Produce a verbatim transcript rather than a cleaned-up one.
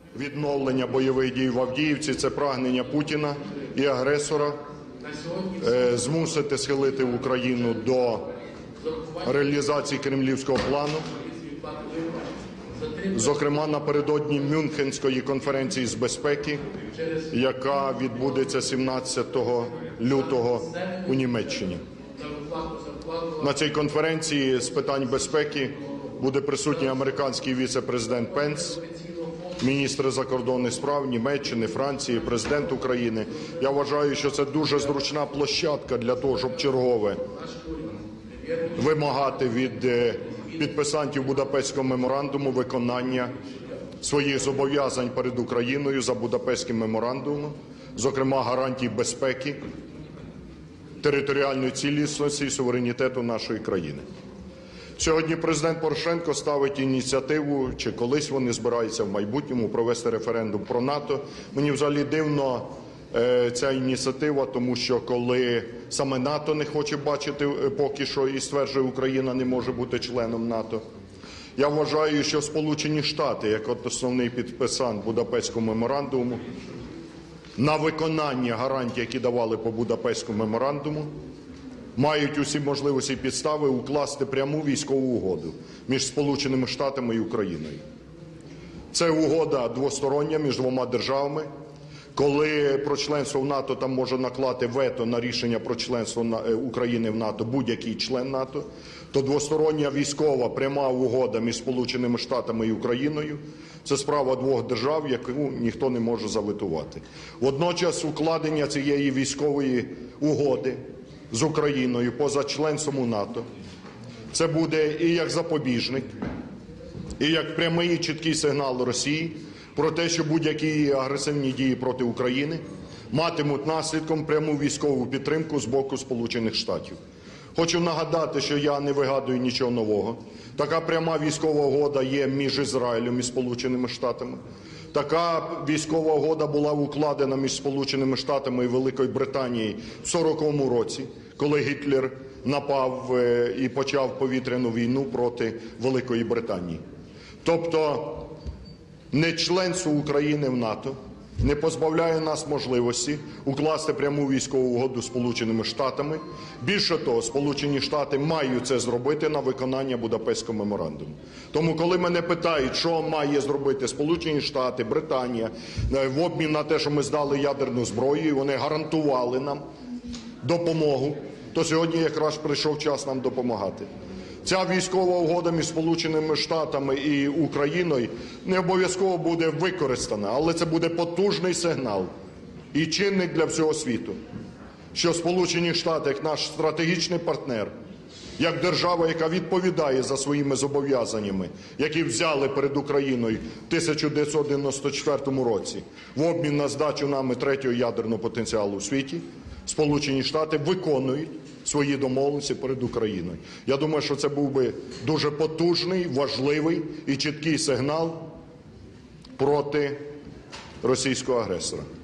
Відновлення бойових дій в Авдіївці – це прагнення Путіна і агресора е, змусити схилити Україну до реалізації кремлівського плану. Зокрема, напередодні Мюнхенської конференції з безпеки, яка відбудеться сімнадцятого лютого у Німеччині. На цій конференції з питань безпеки буде присутній американський віце-президент Пенс, міністри закордонних справ Німеччини, Франції, президент України. Я вважаю, що це дуже зручна площадка для того, щоб чергове вимагати від підписантів Будапештського меморандуму виконання своїх зобов'язань перед Україною за Будапештським меморандумом, зокрема гарантій безпеки, територіальної цілісності і суверенітету нашої країни. Сьогодні президент Порошенко ставить ініціативу, чи колись вони збираються в майбутньому провести референдум про НАТО. Мені взагалі дивно е, ця ініціатива, тому що коли саме НАТО не хоче бачити поки що і стверджує, Україна не може бути членом НАТО. Я вважаю, що Сполучені Штати, як от основний підписант Будапештського меморандуму, на виконання гарантій, які давали по Будапештському меморандуму, мають усі можливості і підстави укласти пряму військову угоду між Сполученими Штатами і Україною. Це угода двостороння між двома державами. Коли про членство в НАТО там може наклати вето на рішення про членство України в НАТО будь-який член НАТО, то двостороння військова пряма угода між Сполученими Штатами і Україною – це справа двох держав, яку ніхто не може заветувати. Водночас укладення цієї військової угоди з Україною поза членством у НАТО – це буде і як запобіжник, і як прямий і чіткий сигнал Росії про те, що будь-які агресивні дії проти України матимуть наслідком пряму військову підтримку з боку Сполучених Штатів. Хочу нагадати, що я не вигадую нічого нового. Така пряма військова угода є між Ізраїлем і Сполученими Штатами. Така військова угода була укладена між Сполученими Штатами і Великою Британією в сороковому році, коли Гітлер напав і почав повітряну війну проти Великої Британії. Тобто не членство України в НАТО не позбавляє нас можливості укласти пряму військову угоду з Сполученими Штатами. Більше того, Сполучені Штати мають це зробити на виконання Будапештського меморандуму. Тому, коли мене питають, що має зробити Сполучені Штати, Британія в обмін на те, що ми здали ядерну зброю, і вони гарантували нам допомогу, то сьогодні якраз прийшов час нам допомагати. Ця військова угода між Сполученими Штатами і Україною не обов'язково буде використана, але це буде потужний сигнал і чинник для всього світу, що Сполучені Штати, як наш стратегічний партнер, як держава, яка відповідає за своїми зобов'язаннями, які взяли перед Україною в тисяча дев'ятсот дев'яносто четвертому році в обмін на здачу нами третього ядерного потенціалу у світі, Сполучені Штати виконують свої домовленості перед Україною. Я думаю, що це був би дуже потужний, важливий і чіткий сигнал проти російського агресора.